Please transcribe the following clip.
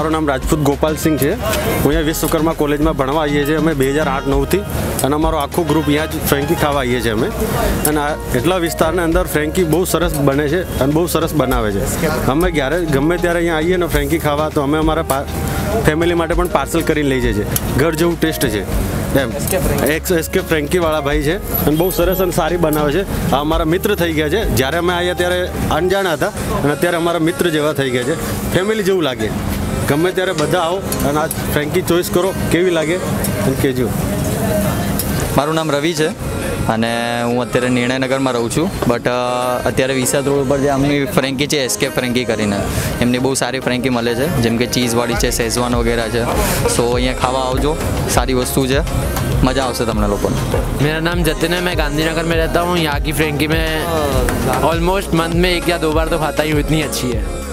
મારું નામ રાજપૂત ગોપાલ સિંહ છે। હું અહીંયા વિશ્વકર્મા કોલેજમાં ભણવા આવીએ છીએ અમે 2008-9થી અને અમારો આખો ગ્રુપ અહીંયા જ ફ્રેન્કી ખાવા આવીએ છીએ અમે। અને એટલા વિસ્તારના અંદર ફ્રેન્કી બહુ સરસ બને છે અને બહુ સરસ બનાવે છે। અમે ગમે ત્યારે અહીંયા આવીએ ને ફ્રેન્કી ખાવા તો અમે અમારા ફેમિલી માટે પણ પાર્સલ કરીને લઈ જઈએ છીએ। ઘર જેવું ટેસ્ટ છે એમ। SK Frankie વાળા ભાઈ છે અને બહુ સરસ અને સારી બનાવે છે। આ અમારા મિત્ર થઈ ગયા છે। જ્યારે અમે આવ્યા ત્યારે અણજાણા હતા અને અત્યારે અમારા મિત્ર જેવા થઈ ગયા છે। ફેમિલી જેવું લાગે। ગમે ત્યારે બધા આવો અને આ ફ્રેન્કી ચોઈસ કરો કેવી લાગે અને કહેજો। મારું નામ રવિ છે અને હું અત્યારે નિર્ણયનગરમાં રહું છું, બટ અત્યારે વિસાદ રોડ પર જે આમની ફ્રેન્કી છે SK Frankie કરીને, એમની બહુ સારી ફ્રેન્કી મળે છે, જેમ કે ચીઝવાળી છે, શેઝવાન વગેરે છે। સો અહીંયા ખાવા આવજો, સારી વસ્તુ છે, मज़ा आवश्यक તમને લોકોને। मेरा नाम जतिन है, मैं गांधीनगर में रहता हूँ। यहाँ की फ्रेंकी में ऑलमोस्ट मंथ में 1 या 2 बार तो खाता ही हूँ, इतनी अच्छी है।